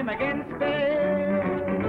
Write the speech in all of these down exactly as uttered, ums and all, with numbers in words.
time again spare.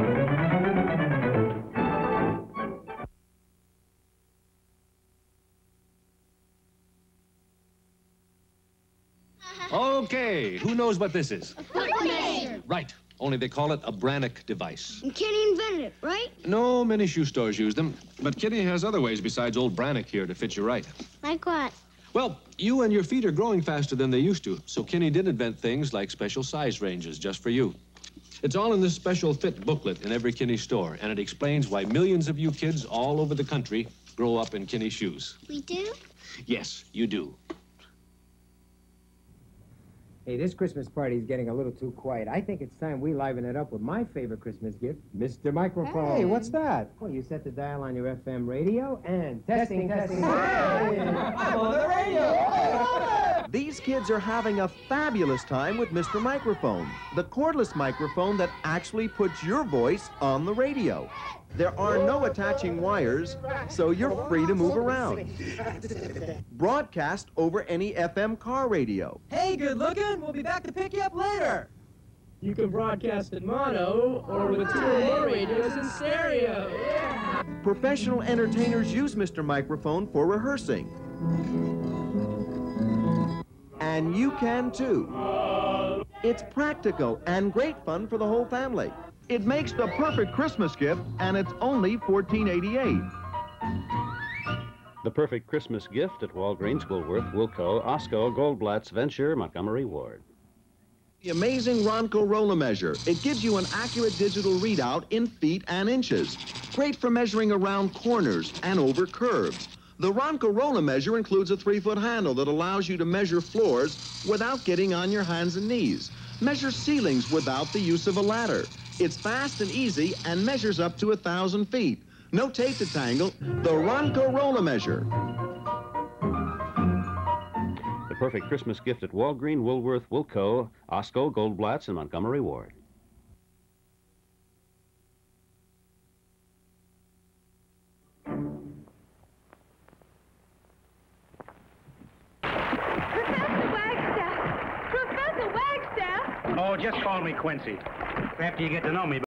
Okay, who knows what this is? A foot measure. Right, only they call it a Brannock device. And Kinney invented it, right? No, many shoe stores use them, but Kinney has other ways besides old Brannock here to fit you right. Like what? Well, you and your feet are growing faster than they used to, so Kinney did invent things like special size ranges just for you. It's all in this special fit booklet in every Kinney store, and it explains why millions of you kids all over the country grow up in Kinney shoes. We do? Yes, you do. Hey, this Christmas party is getting a little too quiet. I think it's time we liven it up with my favorite Christmas gift, Mister Microphone. Hey, what's that? Well, you set the dial on your F M radio and testing, testing. testing. I'm on the radio! These kids are having a fabulous time with Mister Microphone, the cordless microphone that actually puts your voice on the radio. There are no attaching wires, so you're free to move around. Broadcast over any F M car radio. Hey, good looking. We'll be back to pick you up later. You can broadcast in mono or with two or more radios in stereo. Yeah. Professional entertainers use Mister Microphone for rehearsing. And you can too. It's practical and great fun for the whole family. It makes the perfect Christmas gift, and it's only fourteen eighty-eight. The perfect Christmas gift at Walgreens, Woolworth, Woolco, Osco, Goldblatt's Venture, Montgomery Ward. The amazing Ronco roller measure. It gives you an accurate digital readout in feet and inches. Great for measuring around corners and over curves. The Ronco roller measure includes a three-foot handle that allows you to measure floors without getting on your hands and knees. Measure ceilings without the use of a ladder. It's fast and easy and measures up to a thousand feet. No tape to tangle. The Ronco roller measure. The perfect Christmas gift at Walgreens, Woolworth, Woolco, Osco, Goldblatt's, and Montgomery Ward. Professor Wagstaff! Professor Wagstaff! Oh, just call me Quincy. After you get to know me.